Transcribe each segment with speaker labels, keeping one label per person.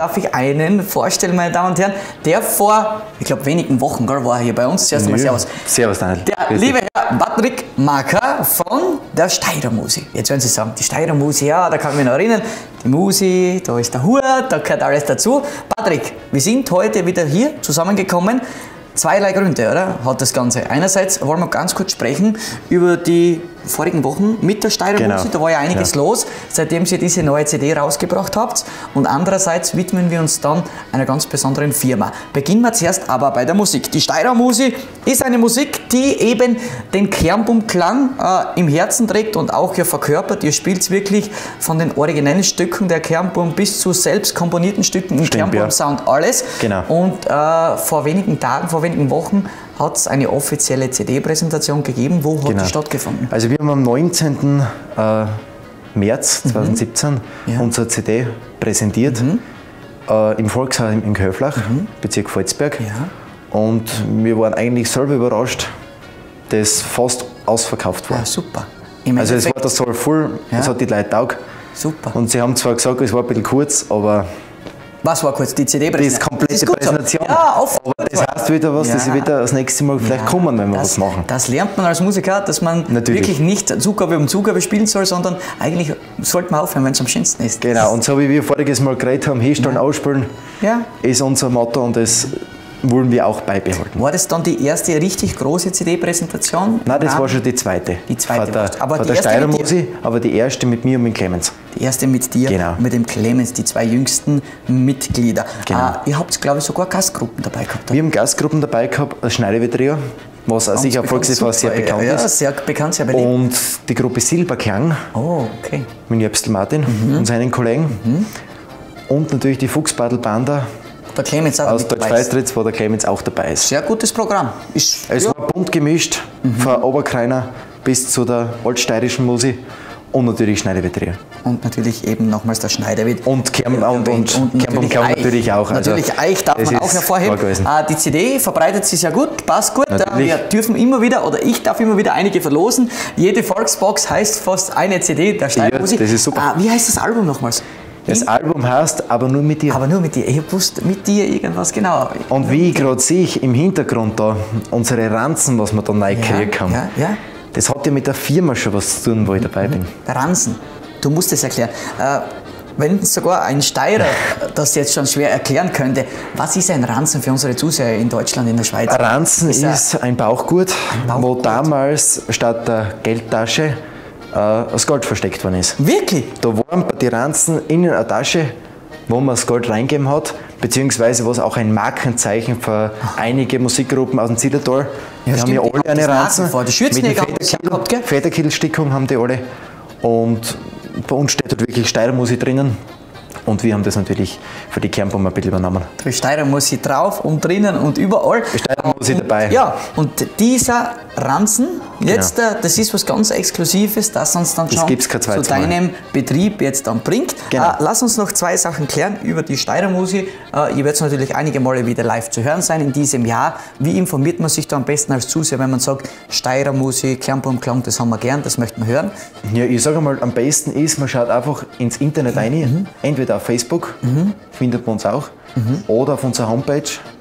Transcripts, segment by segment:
Speaker 1: darf ich einen vorstellen, meine Damen und Herren, der vor, ich glaube, wenigen Wochen war er hier bei uns. Zuerst einmal Servus.
Speaker 2: Servus, Daniel.
Speaker 1: Der liebe Herr Patrick Marker von der Steirer Musi. Jetzt werden Sie sagen, die Steirer Musi, ja, da kann ich mich noch erinnern. Die Musi, da ist der Hut, da gehört alles dazu. Patrick, wir sind heute wieder hier zusammengekommen. Zweierlei Gründe, oder? Hat das Ganze. Einerseits wollen wir ganz kurz sprechen über die vorigen Wochen mit der Steirer Musi. Da war ja einiges los, seitdem ihr diese neue CD rausgebracht habt. Und andererseits widmen wir uns dann einer ganz besonderen Firma. Beginnen wir zuerst aber bei der Musik. Die Steirer Musi ist eine Musik, die eben den Kernbum-Klang im Herzen trägt und auch hier verkörpert. Ihr spielt wirklich von den originellen Stücken der Kernbum bis zu selbst komponierten Stücken im Kernbum-Sound alles.
Speaker 2: Genau.
Speaker 1: Und vor wenigen Tagen, vor wenigen Wochen hat es eine offizielle CD-Präsentation gegeben. Wo hat die stattgefunden?
Speaker 2: Also wir haben am 19. März 2017 unsere CD präsentiert im Volkshaus in Köflach, Bezirk Volzberg. Ja. Und wir waren eigentlich selber überrascht, dass fast ausverkauft war.
Speaker 1: Ja, super.
Speaker 2: Also es war das Saal voll, es hat die Leute taugt.
Speaker 1: Super.
Speaker 2: Und sie haben zwar gesagt, es war ein bisschen kurz, aber...
Speaker 1: Was war kurz? Die CD-Präsentation?
Speaker 2: Die komplette Präsentation.
Speaker 1: So. Ja,
Speaker 2: aber das heißt wieder was, dass sie wieder das nächste Mal vielleicht kommen, wenn wir was machen.
Speaker 1: Das lernt man als Musiker, dass man wirklich nicht Zugabe um Zugabe spielen soll, sondern eigentlich sollte man aufhören, wenn es am schönsten ist.
Speaker 2: Genau, und so wie wir voriges Mal geredet haben, hinstellen, ausspielen, ist unser Motto und das wollen wir auch beibehalten. War
Speaker 1: das dann die erste richtig große CD-Präsentation?
Speaker 2: Nein, das war schon die zweite.
Speaker 1: Die zweite.
Speaker 2: Aber die Steirer Musi, aber die erste mit mir und mit Clemens.
Speaker 1: Die erste mit dir, mit dem Clemens, die zwei jüngsten Mitglieder.
Speaker 2: Genau.
Speaker 1: Ihr habt, glaube ich, sogar Gastgruppen dabei gehabt.
Speaker 2: Wir haben Gastgruppen dabei gehabt, das Schneiderwehr-Trio, was auch sicher Volkslied sehr bekannt ist.
Speaker 1: Ja, sehr bekannt, sehr beliebt.
Speaker 2: Und die Gruppe Silberklang, mit Jöpsel Martin und seinen Kollegen. Und natürlich die Fuchsbadelbanda.
Speaker 1: Der Clemens auch
Speaker 2: aus Deutsch-Feistritz, wo der Clemens auch dabei ist.
Speaker 1: Sehr gutes Programm.
Speaker 2: Es war bunt gemischt, von Oberkreiner bis zu der altsteirischen Musik und natürlich Schneiderwehr-Trio.
Speaker 1: Und natürlich eben nochmals der Schneiderwitt.
Speaker 2: Und Kernbum natürlich auch.
Speaker 1: Natürlich also, Eich darf man auch hervorheben. Die CD verbreitet sich sehr gut, passt gut. Wir dürfen immer wieder, oder ich darf immer wieder einige verlosen. Jede Volksbox heißt fast eine CD der Steirer Musi.
Speaker 2: Das ist super.
Speaker 1: Wie heißt das Album nochmals?
Speaker 2: Das Album heißt «Aber nur mit dir».
Speaker 1: Aber nur mit dir. Ich wusste mit dir irgendwas genauer.
Speaker 2: Und wie ich gerade sehe, im Hintergrund da, unsere Ranzen, was wir da neu gekriegt haben, das hat ja mit der Firma schon was zu tun, wo ich dabei bin.
Speaker 1: Ranzen, du musst es erklären. Wenn sogar ein Steirer das jetzt schon schwer erklären könnte, was ist ein Ranzen für unsere Zuseher in Deutschland, in der Schweiz?
Speaker 2: Ein Ranzen ist ein Bauchgurt, wo damals statt der Geldtasche das Gold versteckt worden ist.
Speaker 1: Wirklich?
Speaker 2: Da waren die Ranzen in einer Tasche, wo man das Gold reingegeben hat, beziehungsweise was auch ein Markenzeichen für einige Musikgruppen aus dem Zillertal. Die haben ja alle eine Ranzen.
Speaker 1: Die Schürzenjäger haben das gehabt, gell?
Speaker 2: Federkittelstickung haben die alle. Und bei uns steht dort wirklich Steirer Musi drinnen. Und wir haben das natürlich für die Kernbum ein bisschen übernommen.
Speaker 1: Die Steirer Musi drauf und drinnen und überall.
Speaker 2: Die Steirer Musi dabei.
Speaker 1: Ja, und dieser Ranzen, jetzt, das ist was ganz Exklusives, das uns dann schon zu deinem Betrieb jetzt dann bringt.
Speaker 2: Genau.
Speaker 1: Lass uns noch zwei Sachen klären über die Steirer Musi. Ihr werdet natürlich einige Male wieder live zu hören sein in diesem Jahr. Wie informiert man sich da am besten als Zuseher, wenn man sagt, Steirer Musi, Kernbum-Klang, das haben wir gern, das möchten wir hören?
Speaker 2: Ja, ich sage mal, am besten ist, man schaut einfach ins Internet rein, entweder auf Facebook, findet man uns auch, oder auf unserer Homepage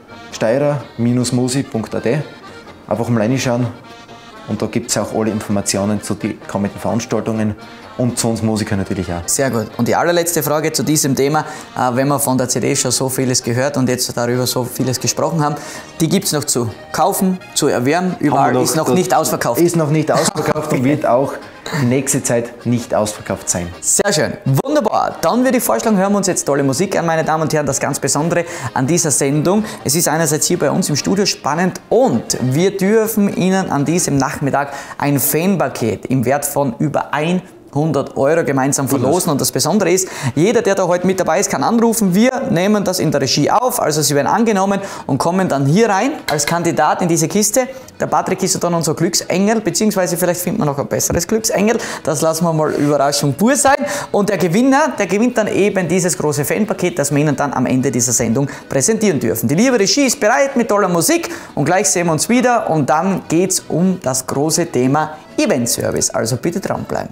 Speaker 2: steirer-musi.at. Einfach mal reinschauen und da gibt es auch alle Informationen zu den kommenden Veranstaltungen und zu uns Musikern natürlich auch.
Speaker 1: Sehr gut. Und die allerletzte Frage zu diesem Thema, wenn wir von der CD schon so vieles gehört und jetzt darüber so vieles gesprochen haben, die gibt es noch zu kaufen, zu erwerben, überall ist noch nicht ausverkauft.
Speaker 2: Ist noch nicht ausverkauft und wird auch nächste Zeit nicht ausverkauft sein.
Speaker 1: Sehr schön, wunderbar. Dann würde ich vorschlagen, hören wir uns jetzt tolle Musik an, meine Damen und Herren. Das ganz Besondere an dieser Sendung, es ist einerseits hier bei uns im Studio spannend und wir dürfen Ihnen an diesem Nachmittag ein Fanpaket im Wert von über 100 € gemeinsam verlosen. Und das Besondere ist, jeder, der da heute mit dabei ist, kann anrufen. Wir nehmen das in der Regie auf, also Sie werden angenommen und kommen dann hier rein als Kandidat in diese Kiste. Der Patrick ist ja dann unser Glücksengel, beziehungsweise vielleicht findet man noch ein besseres Glücksengel. Das lassen wir mal Überraschung pur sein. Und der Gewinner, der gewinnt dann eben dieses große Fanpaket, das wir Ihnen dann am Ende dieser Sendung präsentieren dürfen. Die liebe Regie ist bereit mit toller Musik und gleich sehen wir uns wieder und dann geht es um das große Thema Event-Service. Also bitte dranbleiben.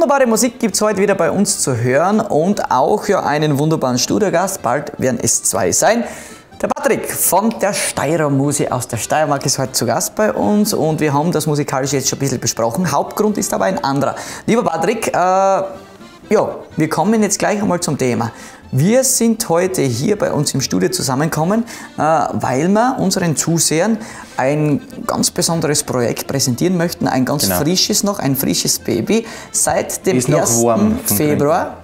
Speaker 1: Wunderbare Musik gibt es heute wieder bei uns zu hören und auch ja einen wunderbaren Studiogast. Bald werden es 2 sein. Der Patrick von der Steirer Musi aus der Steiermark ist heute zu Gast bei uns und wir haben das musikalisch jetzt schon ein bisschen besprochen. Hauptgrund ist aber ein anderer. Lieber Patrick, wir kommen jetzt gleich einmal zum Thema. Wir sind heute hier bei uns im Studio zusammengekommen, weil wir unseren Zusehern ein ganz besonderes Projekt präsentieren möchten. Ein ganz frisches noch, ein frisches Baby. Seit dem 1. Februar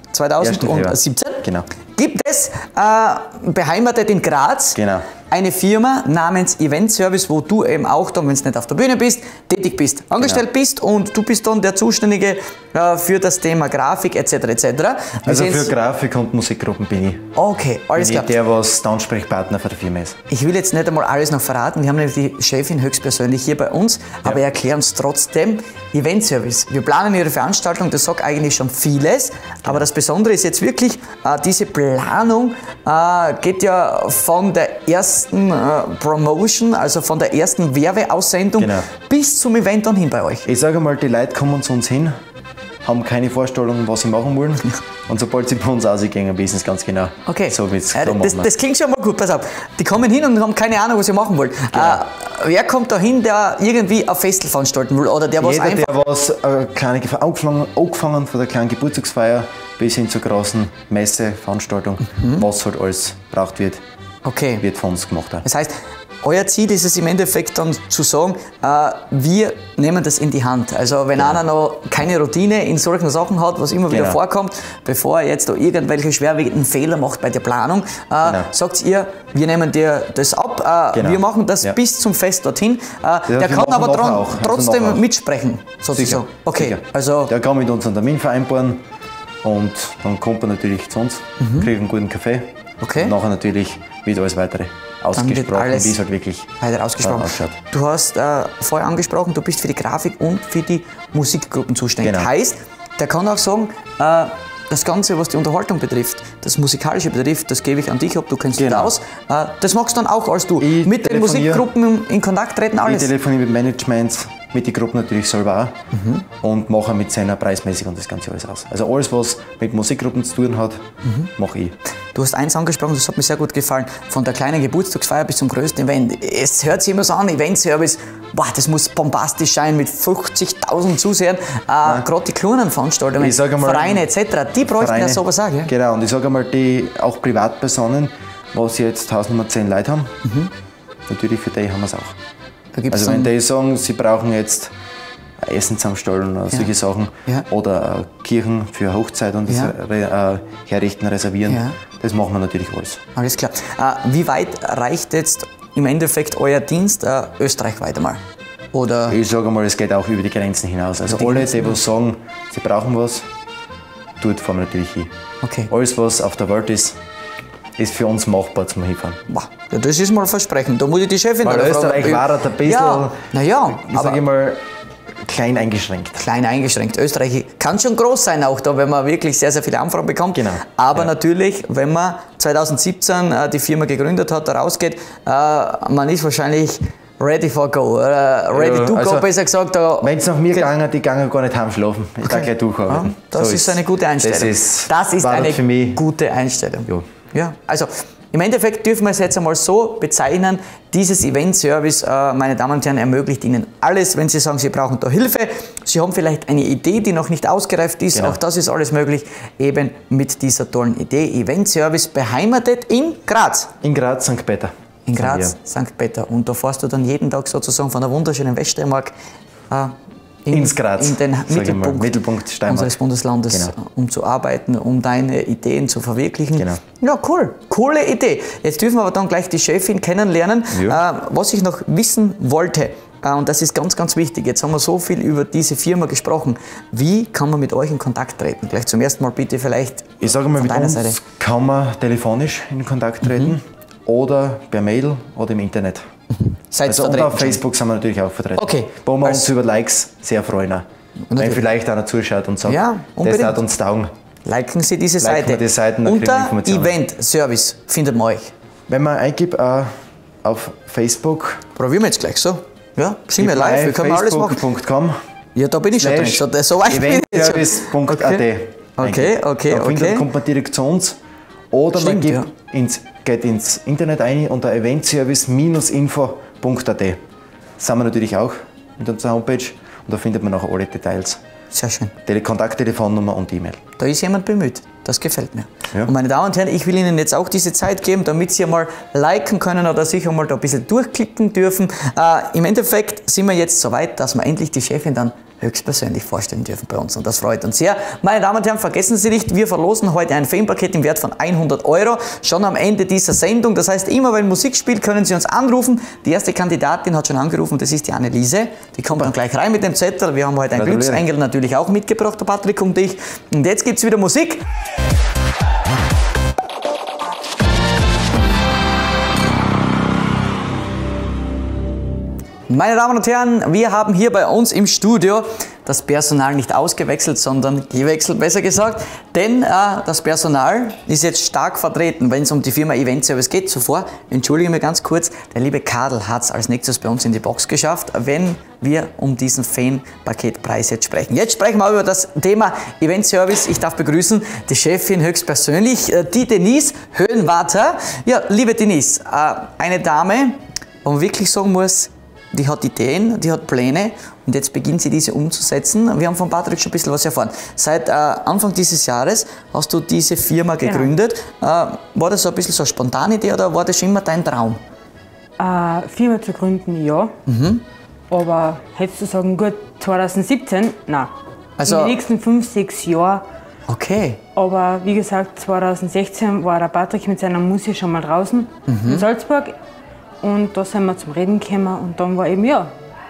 Speaker 1: 2017 gibt es, beheimatet in Graz, eine Firma namens Event Service, wo du eben auch, wenn du nicht auf der Bühne bist, tätig bist, angestellt bist und du bist dann der Zuständige für das Thema Grafik etc. etc.
Speaker 2: Also für Grafik und Musikgruppen bin ich.
Speaker 1: Okay, alles klar.
Speaker 2: Der, was der Ansprechpartner für die Firma ist.
Speaker 1: Ich will jetzt nicht einmal alles noch verraten, wir haben nämlich die Chefin höchstpersönlich hier bei uns, aber erklären uns trotzdem Event Service. Wir planen ihre Veranstaltung, das sagt eigentlich schon vieles, aber das Besondere ist jetzt wirklich, diese Planung geht ja von der ersten Promotion, also von der ersten Werbeaussendung bis zum Event dann hin bei euch.
Speaker 2: Ich sage mal, die Leute kommen zu uns hin, haben keine Vorstellung, was sie machen wollen. Und sobald sie bei uns rausgehen, wissen sie ganz genau.
Speaker 1: Okay,
Speaker 2: so
Speaker 1: das klingt schon mal gut, pass auf. Die kommen hin und haben keine Ahnung, was sie machen wollen. Wer kommt da hin, der irgendwie ein Festival veranstalten will? Oder der was
Speaker 2: der was angefangen von der kleinen Geburtstagsfeier bis hin zur großen Messeveranstaltung, was halt alles braucht wird, wird von uns gemacht.
Speaker 1: Das heißt, euer Ziel ist es im Endeffekt dann zu sagen, wir nehmen das in die Hand. Also wenn einer noch keine Routine in solchen Sachen hat, was immer wieder vorkommt, bevor er jetzt da irgendwelche schwerwiegenden Fehler macht bei der Planung, sagt ihr, wir nehmen dir das ab, wir machen das bis zum Fest dorthin. Der kann aber trotzdem mitsprechen, sozusagen.
Speaker 2: Sicher.
Speaker 1: Okay,
Speaker 2: Sicher.
Speaker 1: Also
Speaker 2: der kann mit uns einen Termin vereinbaren und dann kommt er natürlich zu uns, kriegt einen guten Kaffee und nachher natürlich wird alles weitere ausgesprochen, wie es halt wirklich ausschaut.
Speaker 1: Du hast vorher angesprochen, du bist für die Grafik und für die Musikgruppen zuständig. Heißt, der kann auch sagen, das Ganze, was die Unterhaltung betrifft, das Musikalische betrifft, das gebe ich an dich ab, du kennst dich aus. Das machst dann auch als du. Mit den Musikgruppen in Kontakt treten, alles?
Speaker 2: Ich telefoniere mit Managements, mit den Gruppen natürlich selber auch und mache mit seiner preismäßig und das Ganze alles aus. Also alles, was mit Musikgruppen zu tun hat, mache ich.
Speaker 1: Du hast eins angesprochen, das hat mir sehr gut gefallen, von der kleinen Geburtstagsfeier bis zum größten Event. Es hört sich immer so an, Event-Service, das muss bombastisch sein mit 50.000 Zusehern. Gerade die kleinen Veranstaltungen, Vereine etc., die bräuchten ja sowas auch. Gell?
Speaker 2: Genau, und ich sage einmal, die auch Privatpersonen, was jetzt Hausnummer 10 Leute haben, natürlich für die haben wir es auch. Also wenn die sagen, sie brauchen jetzt Essen zusammenstellen oder solche Sachen oder Kirchen für Hochzeit und das herrichten, reservieren, das machen wir natürlich alles.
Speaker 1: Alles klar. Wie weit reicht jetzt im Endeffekt euer Dienst österreichweit einmal? Oder?
Speaker 2: Ich sage mal, es geht auch über die Grenzen hinaus. Also alle, die sagen, sie brauchen was, dort fahren wir natürlich hin.
Speaker 1: Okay.
Speaker 2: Alles, was auf der Welt ist für uns machbar zum Hinfahren.
Speaker 1: Ja, das ist mal ein Versprechen. Da muss ich die Chefin
Speaker 2: fragen. Österreich war ein bisschen,
Speaker 1: ich
Speaker 2: sage mal, klein eingeschränkt.
Speaker 1: Klein eingeschränkt. Österreich kann schon groß sein, auch da, wenn man wirklich sehr, sehr viele Anfragen bekommt.
Speaker 2: Genau.
Speaker 1: Aber natürlich, wenn man 2017 die Firma gegründet hat, da rausgeht, man ist wahrscheinlich ready for go. Ready to go, besser gesagt.
Speaker 2: Wenn es nach mir gegangen, die gingen gar nicht heimschlafen. Ich darf gleich durcharbeiten.
Speaker 1: Das ist eine gute Einstellung. Das ist eine gute Einstellung. Ja, also im Endeffekt dürfen wir es jetzt einmal so bezeichnen, dieses Event-Service, meine Damen und Herren, ermöglicht Ihnen alles, wenn Sie sagen, Sie brauchen da Hilfe, Sie haben vielleicht eine Idee, die noch nicht ausgereift ist, auch das ist alles möglich, eben mit dieser tollen Idee. Event-Service beheimatet in Graz.
Speaker 2: In Graz, St. Peter.
Speaker 1: In Graz, St. Peter. Und da fährst du dann jeden Tag sozusagen von der wunderschönen Weststeiermark
Speaker 2: ins Graz,
Speaker 1: in den
Speaker 2: Mittelpunkt
Speaker 1: unseres Bundeslandes, um zu arbeiten, um deine Ideen zu verwirklichen. Ja, cool. Coole Idee. Jetzt dürfen wir aber dann gleich die Chefin kennenlernen. Was ich noch wissen wollte, und das ist ganz, ganz wichtig, jetzt haben wir so viel über diese Firma gesprochen. Wie kann man mit euch in Kontakt treten? Gleich zum ersten Mal bitte vielleicht
Speaker 2: Ich sage mal, mit uns Seite. Kann man telefonisch in Kontakt treten oder per Mail oder im Internet. Also und auf Facebook sind wir natürlich auch vertreten. Wo wir uns über Likes sehr freuen. Wenn vielleicht einer zuschaut und sagt, das hat uns taugen.
Speaker 1: Liken Sie diese Seite.
Speaker 2: Die Seiten,
Speaker 1: unter Event Service findet man euch.
Speaker 2: Wenn man eingibt auf Facebook.
Speaker 1: Probieren wir jetzt gleich so. Ja, sind wir live, wir können alles machen.
Speaker 2: Facebook.com
Speaker 1: Ja, da bin ich schon drin. So weit bin ich schon.
Speaker 2: Eventservice.at.
Speaker 1: Okay.
Speaker 2: Da kommt man direkt zu uns. Oder man geht ins Internet ein unter eventservice-info.at. Sind wir natürlich auch mit unserer Homepage und da findet man auch alle Details.
Speaker 1: Sehr schön.
Speaker 2: Kontakttelefonnummer und E-Mail.
Speaker 1: Da ist jemand bemüht. Das gefällt mir.
Speaker 2: Ja.
Speaker 1: Und meine Damen und Herren, ich will Ihnen jetzt auch diese Zeit geben, damit Sie einmal liken können oder sich einmal da ein bisschen durchklicken dürfen. Im Endeffekt sind wir jetzt so weit, dass wir endlich die Chefin dann höchstpersönlich vorstellen dürfen bei uns und das freut uns sehr. Meine Damen und Herren, vergessen Sie nicht, wir verlosen heute ein Fame-Paket im Wert von 100 € schon am Ende dieser Sendung. Das heißt, immer wenn Musik spielt, können Sie uns anrufen. Die erste Kandidatin hat schon angerufen, das ist die Anneliese. Die kommt dann gleich rein mit dem Zettel. Wir haben heute einen Glücksengel natürlich auch mitgebracht, der Patrick und ich. Und jetzt gibt es wieder Musik. Meine Damen und Herren, wir haben hier bei uns im Studio das Personal nicht ausgewechselt, sondern gewechselt, besser gesagt. Denn das Personal ist jetzt stark vertreten, wenn es um die Firma Event Service geht. Zuvor, entschuldige mich ganz kurz, der liebe Kadel hat es als nächstes bei uns in die Box geschafft, wenn wir um diesen Fan-Paketpreis jetzt sprechen. Jetzt sprechen wir über das Thema Event Service. Ich darf begrüßen die Chefin höchstpersönlich, die Denise Höhenwarter. Ja, liebe Denise, eine Dame, wo man wirklich sagen muss, die hat Ideen, die hat Pläne und jetzt beginnt sie diese umzusetzen. Wir haben von Patrick schon ein bisschen was erfahren. Seit Anfang dieses Jahres hast du diese Firma gegründet. Genau. War das so ein bisschen so eine spontane Idee oder war das schon immer dein Traum?
Speaker 3: Firma zu gründen, ja. Aber hättest du sagen, gut, 2017? Nein.
Speaker 1: Also,
Speaker 3: in den nächsten 5, 6 Jahren.
Speaker 1: Okay.
Speaker 3: Aber wie gesagt, 2016 war der Patrick mit seiner Musik schon mal draußen in Salzburg. Und da sind wir zum Reden gekommen und dann war eben, ja,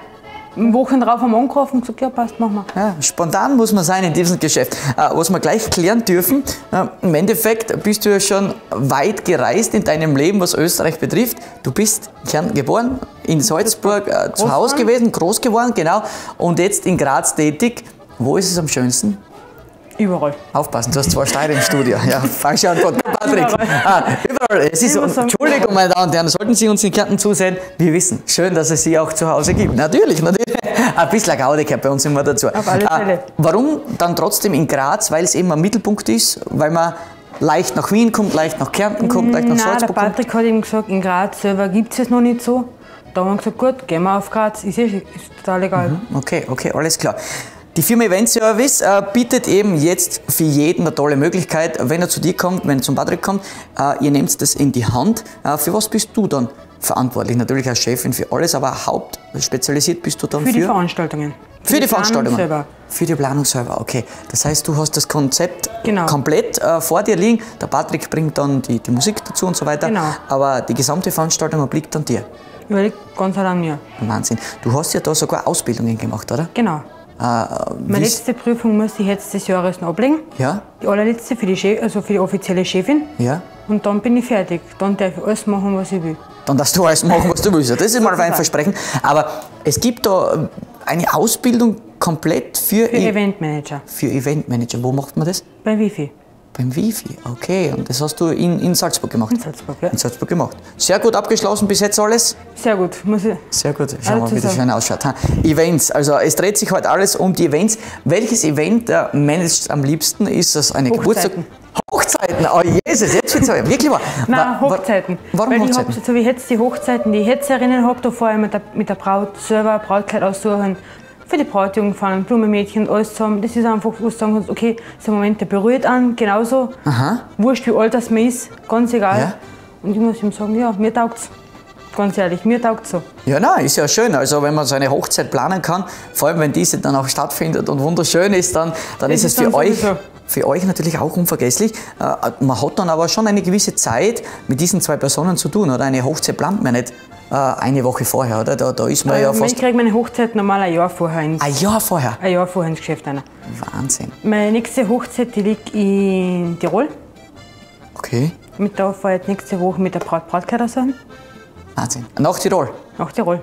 Speaker 3: Wochen drauf haben wir angerufen und gesagt, ja passt, machen wir.
Speaker 1: Ja, spontan muss man sein in diesem Geschäft. Was wir gleich klären dürfen, im Endeffekt bist du ja schon weit gereist in deinem Leben, was Österreich betrifft. Du bist in Kärnten geboren, in Salzburg zu Hause gewesen, groß geworden, genau, und jetzt in Graz tätig. Wo ist es am schönsten?
Speaker 3: Überall.
Speaker 1: Aufpassen, du hast 2 Steine im Studio. Ja, falsche Antwort, Patrick. Überall. Es ist, Entschuldigung, meine Damen und Herren, sollten Sie uns in Kärnten zusehen, wir wissen, schön, dass es Sie auch zu Hause gibt. Natürlich. Ein bisschen Gaudi gehört bei uns immer dazu.
Speaker 3: Auf alle Fälle.
Speaker 1: Warum dann trotzdem in Graz? Weil es eben ein Mittelpunkt ist, weil man leicht nach Wien kommt, leicht nach Kärnten kommt, leicht nach Salzburg kommt?
Speaker 3: Der Patrick hat eben gesagt, in Graz selber gibt es es noch nicht so. Da haben wir gesagt, gut, gehen wir auf Graz, ist total egal.
Speaker 1: Okay, alles klar. Die Firma Event Service bietet eben jetzt für jeden eine tolle Möglichkeit, wenn er zu dir kommt, wenn er zum Patrick kommt, ihr nehmt das in die Hand. Für was bist du dann verantwortlich? Natürlich als Chefin für alles, aber hauptspezialisiert bist du dann für?
Speaker 3: Für die Veranstaltungen.
Speaker 1: Für die Veranstaltungen?
Speaker 3: Selber.
Speaker 1: Für die Planung selber, okay. Das heißt, du hast das Konzept komplett vor dir liegen, der Patrick bringt dann die Musik dazu und so weiter, aber die gesamte Veranstaltung obliegt dann dir?
Speaker 3: Überliegt ganz an mir.
Speaker 1: Wahnsinn. Du hast ja da sogar Ausbildungen gemacht, oder?
Speaker 3: Genau. Meine letzte Prüfung muss ich jetzt des Jahres noch ablegen.
Speaker 1: Ja.
Speaker 3: Die allerletzte für die offizielle Chefin.
Speaker 1: Ja.
Speaker 3: Und dann bin ich fertig. Dann darf ich alles machen, was ich will.
Speaker 1: Dann darfst du alles machen, was du willst. Das ist mal ein Versprechen. Aber es gibt da eine Ausbildung komplett für
Speaker 3: Eventmanager.
Speaker 1: Für Eventmanager. Wo macht man das?
Speaker 3: Bei Wifi.
Speaker 1: Beim Wifi, okay. Und das hast du in Salzburg gemacht?
Speaker 3: In Salzburg, ja.
Speaker 1: In Salzburg gemacht. Sehr gut abgeschlossen bis jetzt alles?
Speaker 3: Sehr gut, muss ich.
Speaker 1: Sehr gut, schauen wir mal, wie das schön ausschaut. Events, also es dreht sich heute alles um die Events. Welches Event managst du am liebsten? Ist das eine Geburtstag? Hochzeiten, oh Jesus, jetzt wird's aber wirklich wahr.
Speaker 3: Nein, Hochzeiten.
Speaker 1: Warum
Speaker 3: weil
Speaker 1: Hochzeiten?
Speaker 3: Ich hab, so wie jetzt die Hochzeiten, die Hetzerinnen habe, da vorher mit der Braut selber Brautkleid aussuchen. Für die Brautjungfern, Blumenmädchen, alles zusammen. Das ist einfach, wo du sagen kannst, okay, so ein Moment, der berührt an, genauso. Wurscht, wie alt das man ist, ganz egal. Ja. Und ich muss ihm sagen, ja, mir taugt's. Ganz ehrlich, mir taugt so.
Speaker 1: Ja, nein, ist ja schön. Also wenn man so eine Hochzeit planen kann, vor allem wenn diese dann auch stattfindet und wunderschön ist, dann ist es für euch natürlich auch unvergesslich. Man hat dann aber schon eine gewisse Zeit mit diesen 2 Personen zu tun, oder? Eine Hochzeit plant man nicht eine Woche vorher, oder? Da ist man ja fast...
Speaker 3: Ich kriege meine Hochzeit normal ein Jahr vorher ins...
Speaker 1: Ein Jahr vorher?
Speaker 3: Ein Jahr vorher ins Geschäft rein.
Speaker 1: Wahnsinn.
Speaker 3: Meine nächste Hochzeit, die liegt in Tirol.
Speaker 1: Okay.
Speaker 3: Mit der fahre ich jetzt nächste Woche mit der Brautkleid aussuchen.
Speaker 1: Wahnsinn. Nach Tirol?
Speaker 3: Nach Tirol.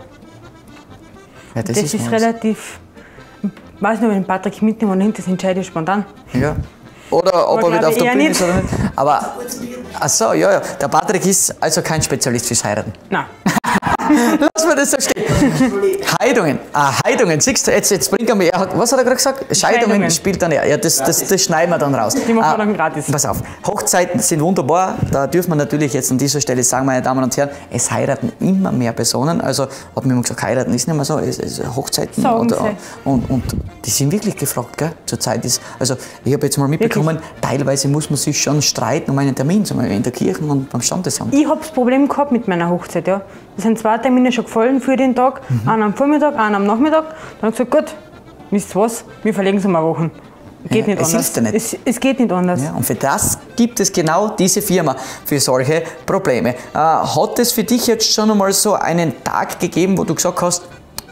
Speaker 1: Ja, das ist
Speaker 3: relativ... Ich weiß nicht, wenn Patrick mitnimmt und hinter das entscheide ich spontan.
Speaker 1: Ja. Oder ob er wieder auf der Bühne ist oder nicht. Aber, ach so, ja. Der Patrick ist also kein Spezialist fürs Heiraten.
Speaker 3: Nein.
Speaker 1: Lass mir das so stehen. Heidungen. Heidungen. Siehst du, jetzt bringt er mich. Was hat er gerade gesagt? Scheidungen spielt dann er. Ja, das schneiden wir dann raus.
Speaker 3: Die machen wir dann gratis.
Speaker 1: Pass auf. Hochzeiten sind wunderbar. Da dürfen wir natürlich jetzt an dieser Stelle sagen, meine Damen und Herren, es heiraten immer mehr Personen. Also, habe mir immer gesagt, heiraten ist nicht mehr so. Hochzeiten und die sind wirklich gefragt, gell? Zurzeit ist. Also, ich habe jetzt mal mitbekommen, teilweise muss man sich schon streiten um einen Termin, zum Beispiel in der Kirche und beim Standesamt.
Speaker 3: Ich habe das Problem gehabt mit meiner Hochzeit. Ja. Es sind 2 Termine schon gefallen für den Tag. Einen am Vormittag, einen am Nachmittag. Dann habe ich gesagt, gut, wisst ihr was, wir verlegen es um eine Woche. Geht nicht anders.
Speaker 1: Hilft ja nicht.
Speaker 3: Es geht nicht anders.
Speaker 1: Ja, und für das gibt es genau diese Firma, für solche Probleme. Hat es für dich jetzt schon einmal so einen Tag gegeben, wo du gesagt hast,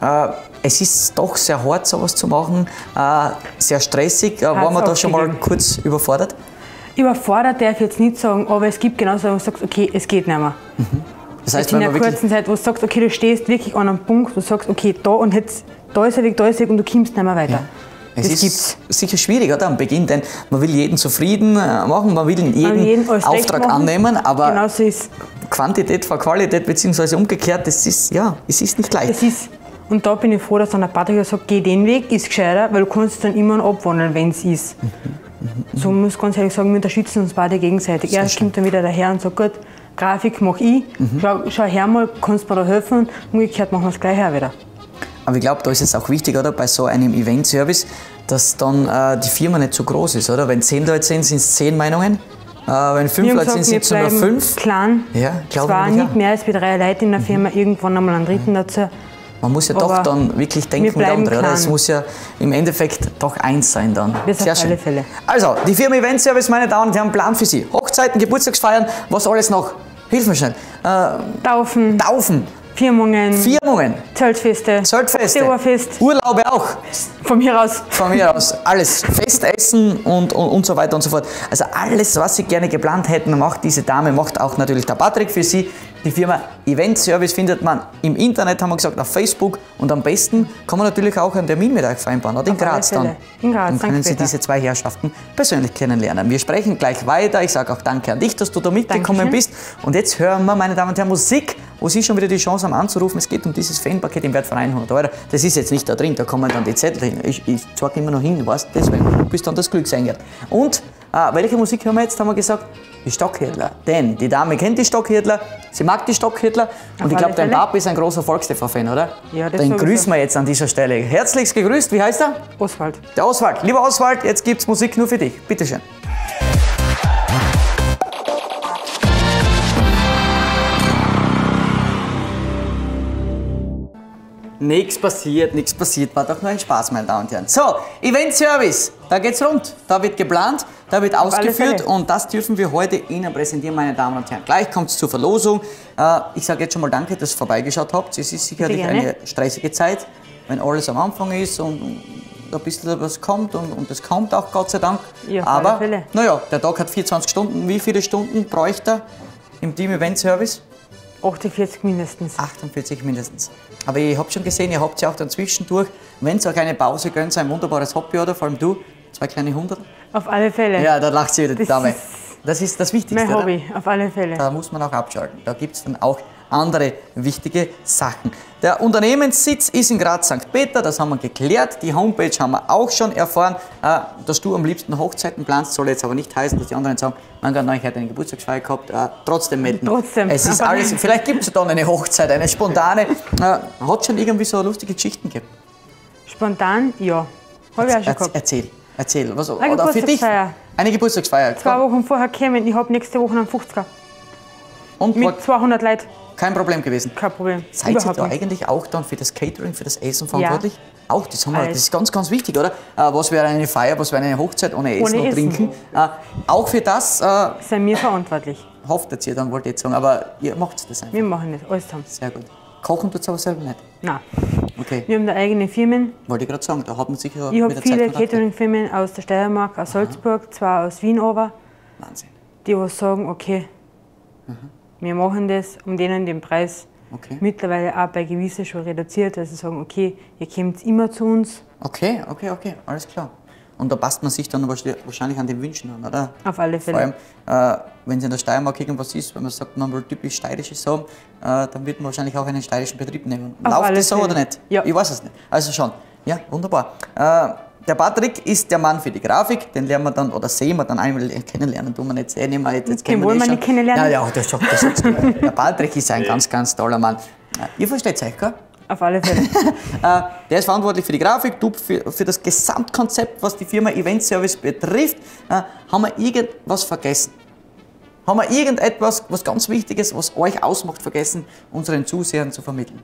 Speaker 1: es ist doch sehr hart, sowas zu machen, sehr stressig. War man da schon mal kurz überfordert?
Speaker 3: Überfordert darf ich jetzt nicht sagen, aber es gibt genauso, wo du sagst, okay, es geht nicht mehr.
Speaker 1: Das heißt,
Speaker 3: in einer kurzen Zeit, wo du sagst, okay, du stehst wirklich an einem Punkt, wo du sagst, okay, da und jetzt, da ist er weg und du kommst nicht mehr weiter.
Speaker 1: Ja. Es ist sicher schwierig, oder, am Beginn, denn man will jeden zufrieden machen, man will jeden Auftrag annehmen, aber
Speaker 3: genau so ist.
Speaker 1: Quantität vor Qualität, beziehungsweise umgekehrt, es ist nicht leicht.
Speaker 3: Und da bin ich froh, dass dann der Patrick sagt, geh den Weg, ist gescheiter, weil du kannst es dann immer abwandeln, wenn es ist. So muss ich ganz ehrlich sagen, wir unterstützen uns beide gegenseitig. Erst kommt dann wieder der Herr und sagt, gut, Grafik mache ich, schau her mal, kannst du mir da helfen, und umgekehrt machen wir es gleich her wieder.
Speaker 1: Aber ich glaube, da ist es auch wichtig, oder, bei so einem Event-Service, dass dann die Firma nicht zu groß ist, oder? Wenn 10 Leute sind, sind es 10 Meinungen. Wenn 5 Leute sind, sind es nur 5.
Speaker 3: Klein.
Speaker 1: Ja,
Speaker 3: zwar nicht mehr als 3 Leute in der Firma, irgendwann einmal einen dritten dazu.
Speaker 1: Man muss ja doch dann wirklich denken, der andere, oder? Es muss ja im Endeffekt doch eins sein dann.
Speaker 3: Sehr schön. Alle Fälle.
Speaker 1: Also, die Firma Event Service, meine Damen und Herren, einen Plan für Sie. Hochzeiten, Geburtstagsfeiern, was alles noch? Hilf mir schnell. Taufen. Firmungen. Zeltfeste. Urlaube auch.
Speaker 3: Von mir aus.
Speaker 1: Alles. Festessen und so weiter und so fort. Also alles, was Sie gerne geplant hätten, macht diese Dame, macht auch natürlich der Patrick für Sie. Die Firma Event Service findet man im Internet, haben wir gesagt, auf Facebook. Und am besten kann man natürlich auch einen Termin mit euch vereinbaren. Oder in Graz dann.
Speaker 3: In Graz,
Speaker 1: dann können Sie diese 2 Herrschaften persönlich kennenlernen. Wir sprechen gleich weiter. Ich sage auch danke an dich, dass du da mitgekommen bist. Und jetzt hören wir, meine Damen und Herren, Musik, wo Sie schon wieder die Chance haben anzurufen. Es geht um dieses Fanpaket im Wert von 100 €. Das ist jetzt nicht da drin, da kommen dann die Zettel hin. Ich zeige immer noch hin, weißt, deswegen bist dann das Glücksengel. Und welche Musik hören wir jetzt, haben wir gesagt? Die Stockhirtler. Denn die Dame kennt die Stockhirtler, sie mag die Stockhirtler und ich glaube, dein Papa ist ein großer Volkstv-Fan, oder?
Speaker 3: Ja, das
Speaker 1: Den grüßen wir jetzt an dieser Stelle. Herzlichst gegrüßt, wie heißt er?
Speaker 3: Oswald.
Speaker 1: Der Oswald. Lieber Oswald, jetzt gibt's Musik nur für dich. Bitteschön. Nichts passiert, war doch nur ein Spaß, meine Damen und Herren. So, Event Service, da geht's rund, da wird geplant, da wird ausgeführt und das dürfen wir heute Ihnen präsentieren, meine Damen und Herren. Gleich kommt es zur Verlosung. Ich sage jetzt schon mal danke, dass ihr vorbeigeschaut habt. Es ist sicherlich eine stressige Zeit, wenn alles am Anfang ist und ein bisschen was kommt und es kommt auch, Gott sei Dank.
Speaker 3: Ja,
Speaker 1: aber, naja, der Tag hat 24 Stunden. Wie viele Stunden bräuchte er im Team Event Service?
Speaker 3: 48 mindestens.
Speaker 1: 48 mindestens. Aber ich habe schon gesehen, ihr habt ja auch dann zwischendurch, wenn es auch eine Pause gönnt, ein wunderbares Hobby, oder? Vor allem du, 2 kleine Hunde.
Speaker 3: Auf alle Fälle.
Speaker 1: Ja, da lacht sie wieder, die Dame. Das ist das Wichtigste,
Speaker 3: mein Hobby, auf alle Fälle.
Speaker 1: Da muss man auch abschalten. Da gibt es dann auch andere wichtige Sachen. Der Unternehmenssitz ist in Graz St. Peter, das haben wir geklärt. Die Homepage haben wir auch schon erfahren. Dass du am liebsten Hochzeiten planst, soll jetzt aber nicht heißen, dass die anderen sagen, man hat neulich eine Geburtstagsfeier gehabt, trotzdem melden.
Speaker 3: Trotzdem.
Speaker 1: Es ist alles, vielleicht gibt es dann eine Hochzeit, eine spontane. Hat schon irgendwie so lustige Geschichten gegeben?
Speaker 3: Spontan, ja. Habe ich auch schon gehabt.
Speaker 1: Erzähl. Was,
Speaker 3: eine
Speaker 1: oder für dich? Eine Geburtstagsfeier.
Speaker 3: 2 Wochen vorher gekommen, ich habe nächste Woche einen 50er.
Speaker 1: Und
Speaker 3: mit 200 Leuten.
Speaker 1: Kein Problem gewesen?
Speaker 3: Kein Problem.
Speaker 1: Seid ihr da eigentlich auch dann für das Catering, für das Essen verantwortlich?
Speaker 3: Ja.
Speaker 1: Auch, das ist ganz, ganz wichtig, oder? Was wäre eine Feier, was wäre eine Hochzeit ohne Essen und Trinken? Auch für das
Speaker 3: sind wir verantwortlich.
Speaker 1: Hofft ihr dann, wollte ich jetzt sagen, aber ihr macht das einfach.
Speaker 3: Wir machen das, alles zusammen.
Speaker 1: Sehr gut. Kochen tut es aber selber nicht?
Speaker 3: Nein.
Speaker 1: Okay.
Speaker 3: Wir haben da eigene Firmen.
Speaker 1: Wollte ich gerade sagen, da hat man sicher
Speaker 3: Ich habe viele Catering-Firmen aus der Steiermark, aus Salzburg, 2 aus Wien aber.
Speaker 1: Wahnsinn.
Speaker 3: Die was sagen, okay, wir machen das um den Preis.
Speaker 1: Okay.
Speaker 3: Mittlerweile auch bei gewissen schon reduziert, also sagen, okay, ihr kommt immer zu uns.
Speaker 1: Okay, alles klar. Und da passt man sich dann wahrscheinlich an den Wünschen an, oder?
Speaker 3: Auf alle Fälle.
Speaker 1: Vor allem, wenn es in der Steiermark irgendwas ist, wenn man sagt, man will typisch steirisches haben, dann wird man wahrscheinlich auch einen steirischen Betrieb nehmen. Läuft das so oder nicht?
Speaker 3: Ja.
Speaker 1: Ich weiß es nicht. Also schon. Ja, wunderbar. Der Patrick ist der Mann für die Grafik, den lernen wir dann, oder sehen wir dann einmal kennenlernen, tun wir nicht sehen. Jetzt
Speaker 3: Den wollen wir nicht kennenlernen?
Speaker 1: Ja, das sagst du. Der Patrick ist ein ganz, ganz toller Mann. Ihr versteht euch, gell?
Speaker 3: Auf alle Fälle.
Speaker 1: Der ist verantwortlich für die Grafik, du für das Gesamtkonzept, was die Firma Event Service betrifft. Haben wir irgendwas vergessen? Haben wir irgendetwas, was ganz Wichtiges, was euch ausmacht, vergessen, unseren Zusehern zu vermitteln?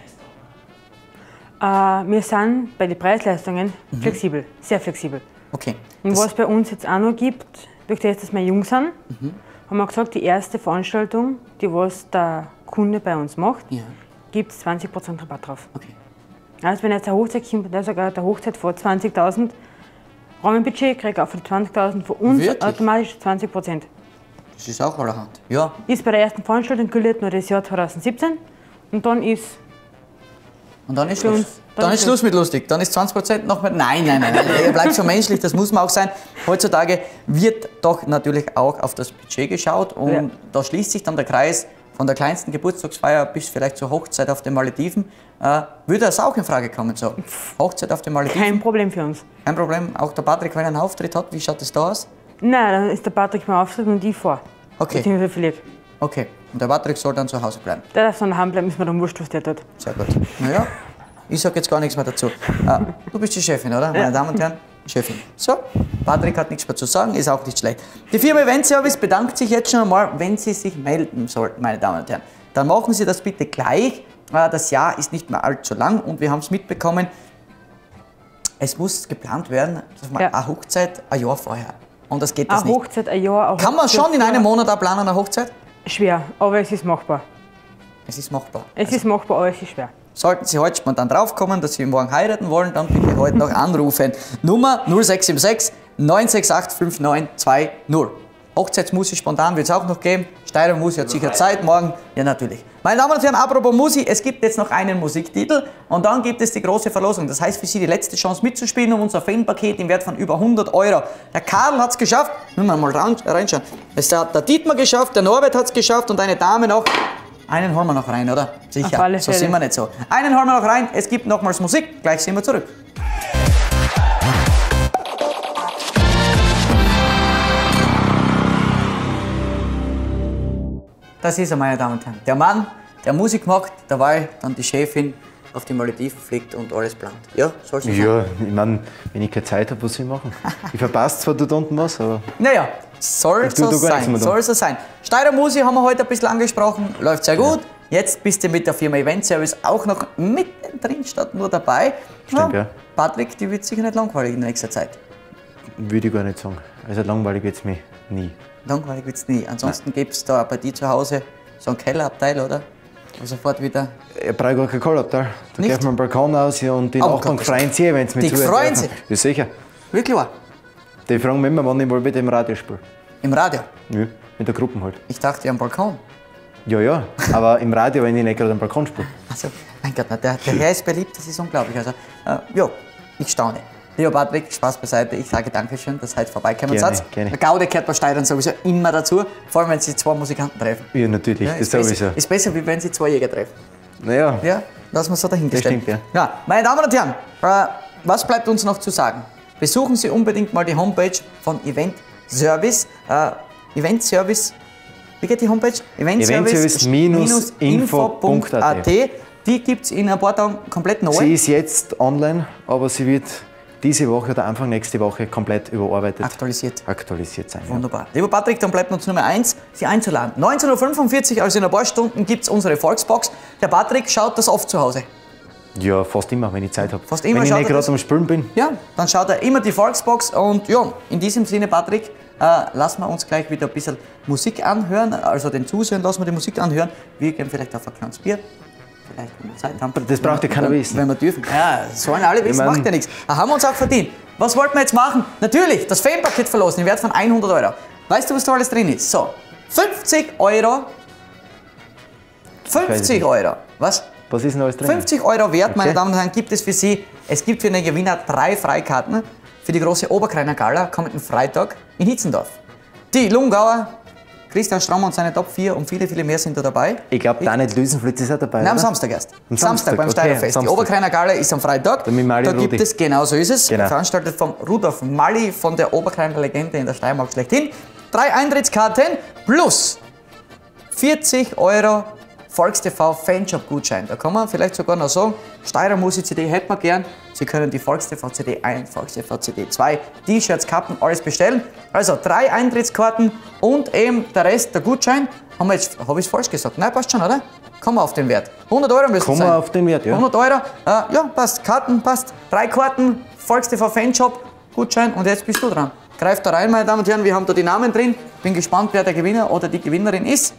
Speaker 3: Wir sind bei den Preisleistungen flexibel, sehr flexibel.
Speaker 1: Okay.
Speaker 3: Und was bei uns jetzt auch noch gibt, durch das, dass wir jung sind, haben wir gesagt, die erste Veranstaltung, die was der Kunde bei uns macht, gibt es 20% Rabatt drauf.
Speaker 1: Okay.
Speaker 3: Also wenn jetzt eine Hochzeit kommt, der sogar der Hochzeit vor 20.000 Rahmenbudget, kriegt er auch für die 20.000 von uns
Speaker 1: Wirklich?
Speaker 3: automatisch 20%.
Speaker 1: Das ist auch allerhand. Ja.
Speaker 3: Ist bei der ersten Veranstaltung gilt nur das Jahr 2017 und dann ist
Speaker 1: Und dann ist
Speaker 3: für
Speaker 1: Schluss.
Speaker 3: uns.
Speaker 1: Dann ist Schluss mit lustig. Dann ist 20% noch mehr. Nein. Ihr bleibt schon menschlich, das muss man auch sein. Heutzutage wird doch natürlich auch auf das Budget geschaut und da schließt sich dann der Kreis von der kleinsten Geburtstagsfeier bis vielleicht zur Hochzeit auf den Malediven. Würde das auch in Frage kommen? So, Hochzeit auf den Malediven?
Speaker 3: Kein Problem für uns.
Speaker 1: Kein Problem. Auch der Patrick, wenn er einen Auftritt hat, wie schaut das da aus?
Speaker 3: Nein, dann ist der Patrick beim Auftritt und ich vor.
Speaker 1: Okay.
Speaker 3: Beziehungsweise verliert.
Speaker 1: Okay. Und der Patrick soll dann zu Hause bleiben.
Speaker 3: Der darf dann daheim bleiben, ist mir dann wurscht, was der tut.
Speaker 1: Sehr gut. Naja, ich sage jetzt gar nichts mehr dazu. Du bist die Chefin, oder? Meine Damen und Herren, Chefin. So, Patrick hat nichts mehr zu sagen, ist auch nicht schlecht. Die Firma Event Service bedankt sich jetzt schon einmal, wenn Sie sich melden sollten, meine Damen und Herren. Dann machen Sie das bitte gleich. Das Jahr ist nicht mehr allzu lang und wir haben es mitbekommen, es muss geplant werden, eine Hochzeit ein Jahr vorher. Und das geht das
Speaker 3: Eine
Speaker 1: nicht.
Speaker 3: Hochzeit, ein Jahr.
Speaker 1: Kann man schon in einem Monat auch planen, eine Hochzeit?
Speaker 3: Schwer, aber es ist machbar.
Speaker 1: Es ist machbar.
Speaker 3: Es ist machbar, aber es ist schwer.
Speaker 1: Sollten Sie heute spontan draufkommen, dass Sie morgen heiraten wollen, dann bitte heute noch anrufen. Nummer 0676 968 5920. Hochzeitsmusik spontan wird es auch noch geben. Steirer Musi hat sicher Zeit morgen. Ja, natürlich. Meine Damen und Herren, apropos Musi, es gibt jetzt noch einen Musiktitel und dann gibt es die große Verlosung. Das heißt für Sie die letzte Chance mitzuspielen um unser Fanpaket im Wert von über 100 €. Der Karl hat es geschafft. Müssen wir mal reinschauen. Es hat der Dietmar geschafft, der Norbert hat es geschafft und eine Dame noch. Einen holen wir noch rein, oder? Sicher.
Speaker 3: Auf alle
Speaker 1: So
Speaker 3: Fälle.
Speaker 1: sind wir nicht so. Einen holen wir noch rein. Es gibt nochmals Musik. Gleich sind wir zurück. Das ist er, meine Damen und Herren. Der Mann, der Musik macht, dabei dann die Chefin auf die Malediven fliegt und alles plant. Ja, soll so sein.
Speaker 2: Ja, ich meine, wenn ich keine Zeit habe, was soll ich machen? Ich verpasse zwar dort unten was, aber
Speaker 1: Naja, soll so sein. Soll so sein. Steirer Musi haben wir heute ein bisschen angesprochen, läuft sehr gut. Jetzt bist du mit der Firma Event Service auch noch mittendrin statt nur dabei.
Speaker 2: Stimmt, ja.
Speaker 1: Patrick, die wird sicher nicht langweilig in nächster Zeit.
Speaker 2: würde ich gar nicht sagen. Also langweilig wird es mich nie.
Speaker 1: Langweilig wird es nie. Ansonsten gibt es da bei dir zu Hause so einen Kellerabteil, oder? Und sofort wieder.
Speaker 2: Ich brauche gar keinen Kellerabteil. Da
Speaker 1: Nicht?
Speaker 2: geht man am Balkon aus und die
Speaker 1: Aber
Speaker 2: Nachbarn
Speaker 1: Gott,
Speaker 2: freuen sich, wenn sie
Speaker 1: die
Speaker 2: mich zuhören.
Speaker 1: freuen sich?
Speaker 2: Ja, sicher.
Speaker 1: Wirklich wahr?
Speaker 2: Die fragen mich immer, wann ich mal wieder im Radio spiele.
Speaker 1: Im Radio?
Speaker 2: Ja, mit der Gruppe halt.
Speaker 1: Ich dachte am Balkon.
Speaker 2: Ja, aber im Radio, wenn ich nicht gerade am Balkon spiele.
Speaker 1: Also, mein Gott, na, der Herr ist beliebt, das ist unglaublich. Also, ja, ich staune. Lieber Patrick, Spaß beiseite. Ich sage Dankeschön, dass ihr heute vorbeikommen
Speaker 2: Gerne,
Speaker 1: seid.
Speaker 2: gerne.
Speaker 1: Der Gaude gehört bei Steirern sowieso immer dazu, vor allem wenn sie zwei Musikanten treffen.
Speaker 2: Ja, natürlich,
Speaker 1: Ja,
Speaker 2: das
Speaker 1: ist,
Speaker 2: sowieso.
Speaker 1: besser, ist besser, wie wenn sie zwei Jäger treffen.
Speaker 2: Naja,
Speaker 1: Ja, lassen wir so dahingestellt.
Speaker 2: Das stimmt, ja.
Speaker 1: Meine Damen und Herren, was bleibt uns noch zu sagen? Besuchen Sie unbedingt mal die Homepage von Event Service. Event Service, wie geht die Homepage?
Speaker 2: Eventservice-info.at.
Speaker 1: Die gibt es in ein paar Tagen komplett neu.
Speaker 2: sie ist jetzt online, aber sie wird diese Woche oder Anfang nächste Woche komplett überarbeitet,
Speaker 1: Aktualisiert.
Speaker 2: sein. Ja.
Speaker 1: Wunderbar. Lieber Patrick, dann bleibt uns Nummer 1, Sie einzuladen. 19.45 Uhr, also in ein paar Stunden, gibt es unsere Volksbox. Der Patrick schaut das oft zu Hause.
Speaker 2: Ja, fast immer, wenn ich Zeit habe.
Speaker 1: Fast immer
Speaker 2: wenn ich
Speaker 1: schaut
Speaker 2: nicht
Speaker 1: er
Speaker 2: gerade
Speaker 1: das?
Speaker 2: am Spülen bin.
Speaker 1: Ja, dann schaut er immer die Volksbox und ja, in diesem Sinne, Patrick, lassen wir uns gleich wieder ein bisschen Musik anhören, also den Zusehern lassen wir die Musik anhören. Wir gehen vielleicht auf ein kleines Bier, vielleicht wenn wir Zeit haben.
Speaker 2: Das braucht ja keiner wissen.
Speaker 1: Wenn wir dürfen. Ja, sollen alle wissen, macht ja nichts. Haben wir uns auch verdient. Was wollten wir jetzt machen? Natürlich, das Fanpaket verlosen im Wert von 100 Euro. Weißt du, was da alles drin ist? So, 50 Euro. 50 Euro. Was?
Speaker 2: Was ist denn alles drin?
Speaker 1: 50 Euro wert, meine
Speaker 2: Okay.
Speaker 1: Damen und Herren, gibt es für Sie. Es gibt für den Gewinner 3 Freikarten für die große Oberkreiner Gala kommenden Freitag in Hitzendorf. Die Lungauer, Christian Stramm und seine Top 4 und viele, viele mehr sind da dabei.
Speaker 2: Ich glaube, Daniel Düsenflitz ist auch dabei.
Speaker 1: Nein, am
Speaker 2: oder?
Speaker 1: Samstag erst.
Speaker 2: Am
Speaker 1: Samstag beim
Speaker 2: okay,
Speaker 1: Steirerfest. Die
Speaker 2: Samstag.
Speaker 1: Oberkreiner Gala ist am Freitag.
Speaker 2: Der mit Mali
Speaker 1: Da
Speaker 2: Rudi.
Speaker 1: gibt es, genau so ist es,
Speaker 2: Genau.
Speaker 1: veranstaltet von Rudolf Mali, von der Oberkreiner Legende in der Steiermark schlechthin. 3 Eintrittskarten plus 40 € Volkstv Fanshop-Gutschein. Da kann man vielleicht sogar noch sagen, Steirer Musik-CD hätten wir gern. Sie können die Volkstv-CD 1, Volkstv-CD 2, T-Shirts, Kappen, alles bestellen. Also 3 Eintrittskarten und eben der Rest, der Gutschein. Habe ich es falsch gesagt? Nein, passt schon, oder? Kommen wir auf den Wert. 100 € müssen es
Speaker 2: Kommen
Speaker 1: sein.
Speaker 2: wir auf den Wert, ja.
Speaker 1: 100 €, ja, passt. Karten, passt. 3 Karten, Volkstv Fanshop, Gutschein und jetzt bist du dran. Greift da rein, meine Damen und Herren, wir haben da die Namen drin. Bin gespannt, wer der Gewinner oder die Gewinnerin ist.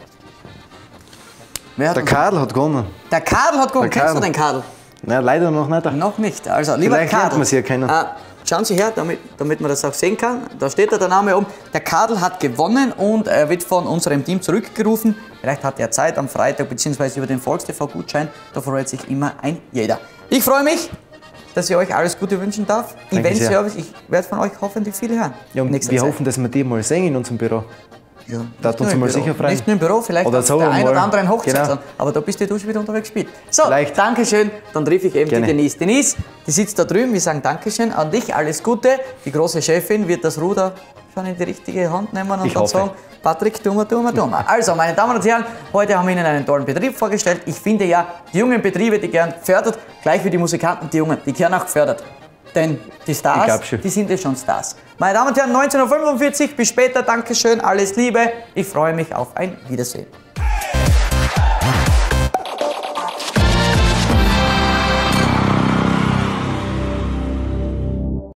Speaker 1: Wer hat
Speaker 2: Der
Speaker 1: uns-
Speaker 2: Karl hat gewonnen.
Speaker 1: Der Kadel hat gewonnen.
Speaker 2: Der
Speaker 1: Kennst du
Speaker 2: Kadel.
Speaker 1: den Kadel?
Speaker 2: Nein, leider noch nicht.
Speaker 1: Noch nicht. Also, lieber
Speaker 2: Vielleicht lernt
Speaker 1: Kadel.
Speaker 2: man sie erkennen.
Speaker 1: Schauen Sie her, damit man das auch sehen kann. Da steht da der Name oben. Der Kadel hat gewonnen und er wird von unserem Team zurückgerufen. Vielleicht hat er Zeit am Freitag bzw. über den Volkstv-Gutschein. Da freut sich immer ein jeder. Ich freue mich, dass ich euch alles Gute wünschen darf.
Speaker 2: Danke sehr.
Speaker 1: Event-Service, ich werde von euch hoffentlich viele hören.
Speaker 2: Ja, und
Speaker 1: Nächster
Speaker 2: wir
Speaker 1: Zeit.
Speaker 2: hoffen, dass wir die mal sehen in unserem Büro.
Speaker 1: Ja,
Speaker 2: Da
Speaker 1: nicht
Speaker 2: hat uns
Speaker 1: nur im
Speaker 2: mal
Speaker 1: Büro.
Speaker 2: sicher freuen.
Speaker 1: Nicht nur im Büro, vielleicht
Speaker 2: Oder
Speaker 1: auf
Speaker 2: so
Speaker 1: der einen
Speaker 2: mal.
Speaker 1: oder anderen Hochzeit.
Speaker 2: Genau.
Speaker 1: Aber da bist du schon wieder unterwegs gespielt. So,
Speaker 2: Vielleicht.
Speaker 1: Dankeschön. Dann triff ich eben
Speaker 2: Gerne.
Speaker 1: die Denise. Denise, die sitzt da drüben. Wir sagen Dankeschön an dich, alles Gute. Die große Chefin wird das Ruder schon in die richtige Hand nehmen und
Speaker 2: Ich
Speaker 1: dann
Speaker 2: hoffe.
Speaker 1: sagen, Patrick, tu mal. Also, meine Damen und Herren, heute haben wir Ihnen einen tollen Betrieb vorgestellt. Ich finde ja, die jungen Betriebe, die gern fördert, gleich wie die Musikanten, die Jungen, die gern auch gefördert. Denn die
Speaker 2: Ich
Speaker 1: Stars,
Speaker 2: glaub schon.
Speaker 1: die sind ja schon Stars. Meine Damen und Herren, 19:45 Uhr, bis später, Dankeschön, alles Liebe. Ich freue mich auf ein Wiedersehen.